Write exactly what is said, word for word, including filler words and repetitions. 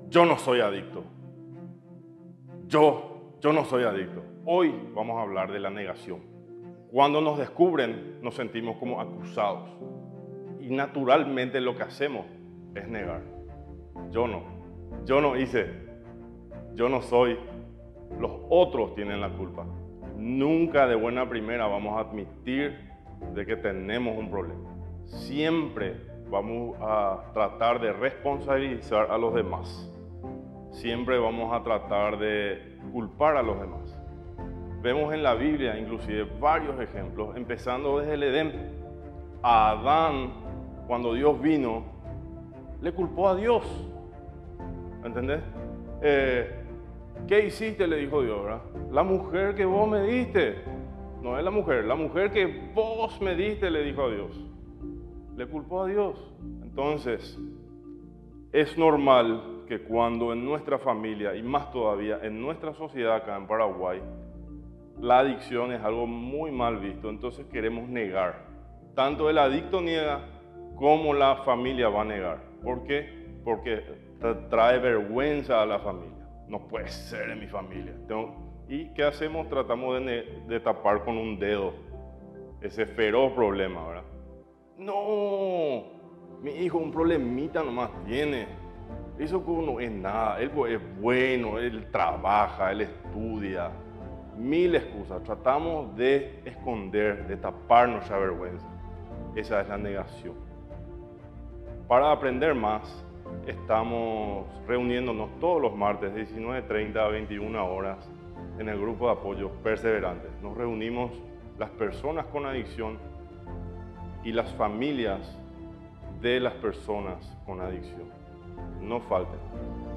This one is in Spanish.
yo no soy adicto. Yo, yo no soy adicto. Hoy vamos a hablar de la negación. Cuando nos descubren, nos sentimos como acusados. Y naturalmente lo que hacemos es negar. Yo no. Yo no hice. Yo no soy. Los otros tienen la culpa. Nunca de buena primera vamos a admitir de que tenemos un problema. Siempre vamos a tratar de responsabilizar a los demás. Siempre vamos a tratar de culpar a los demás. Vemos en la Biblia inclusive varios ejemplos, empezando desde el Edén. A Adán, cuando Dios vino, le culpó a Dios. ¿Entendés? Eh, ¿Qué hiciste? Le dijo Dios, ¿verdad? La mujer que vos me diste. No es la mujer, la mujer que vos me diste, le dijo a Dios. Le culpó a Dios. Entonces, es normal que cuando en nuestra familia, y más todavía en nuestra sociedad acá en Paraguay, la adicción es algo muy mal visto, entonces queremos negar. Tanto el adicto niega como la familia va a negar. ¿Por qué? Porque trae vergüenza a la familia. No puede ser en mi familia. Tengo... ¿Y qué hacemos? Tratamos de, de tapar con un dedo ese feroz problema, ¿verdad? No, mi hijo un problemita nomás tiene. Eso no es nada. Él es bueno, él trabaja, él estudia. Mil excusas. Tratamos de esconder, de tapar nuestra vergüenza. Esa es la negación. Para aprender más, estamos reuniéndonos todos los martes de diecinueve treinta a veintiuna horas en el grupo de apoyo Perseverantes. Nos reunimos las personas con adicción y las familias de las personas con adicción. No falten.